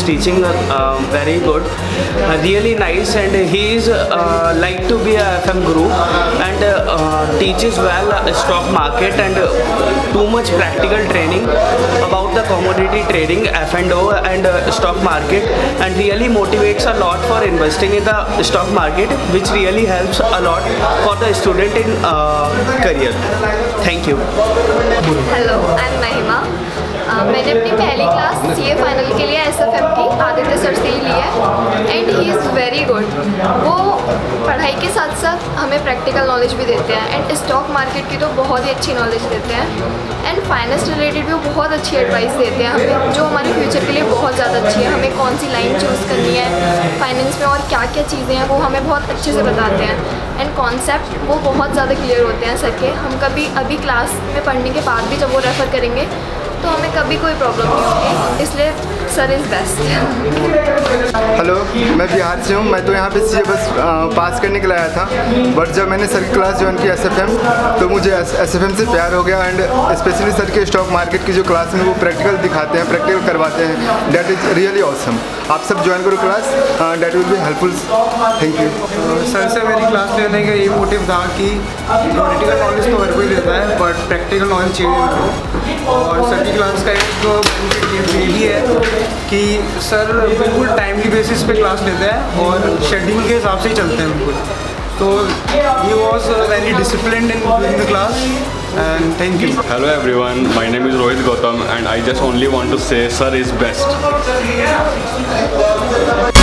teaching very good, really nice, and he is like to be a FM guru and teaches well stock market and too much practical training about the commodity trading, F&O and stock market, and really motivates a lot for investing in the stock market, which really helps a lot for the student in career. Thank you. Hello, I am Mahima. मैंने अपनी पहली class CA final के लिए SFM की Aditya sir से ही ली है and he is very good. वो पढ़ाई के साथ साथ हमें प्रैक्टिकल नॉलेज भी देते हैं एंड स्टॉक मार्केट की तो बहुत ही अच्छी नॉलेज देते हैं एंड फाइनेंस रिलेटेड भी वो बहुत अच्छी एडवाइस देते हैं हमें, जो हमारे फ्यूचर के लिए बहुत ज़्यादा अच्छी है। हमें कौन सी लाइन चूज़ करनी है फाइनेंस में और क्या क्या चीज़ें हैं वो हमें बहुत अच्छे से बताते हैं एंड कॉन्सेप्ट वो बहुत ज़्यादा क्लियर होते हैं सर के। हम कभी अभी क्लास में पढ़ने के बाद भी जब वो रेफ़र करेंगे तो हमें कभी कोई प्रॉब्लम नहीं होगी, इसलिए सर इज़ बेस्ट। हेलो, मैं बिहार से हूँ। मैं तो यहाँ पे CA बस पास करने के लिए आया था, बट जब मैंने सर की क्लास ज्वाइन की SFM तो मुझे SFM से प्यार हो गया एंड स्पेशली सर के स्टॉक मार्केट की जो क्लास में वो प्रैक्टिकल दिखाते हैं, प्रैक्टिकल करवाते हैं, डैट इज़ रियली ऑसम। आप सब ज्वाइन करो class, that will be helpful. Thank you. Sir से मेरी क्लास लेने का ये मोटिव था कि थ्योरेटिकल नॉलेज तो हर कोई देता है बट प्रैक्टिकल नॉलेज चाहिए उनको, और सर की क्लास का एक बेनिफिट ये भी है कि सर बिल्कुल टाइमली बेसिस पे क्लास लेते हैं और शेड्यूल के हिसाब से ही चलते हैं बिल्कुल। तो he was very disciplined in the class and thank you. Hello everyone, my name is Rohit Gautam and I just only want to say sir is best.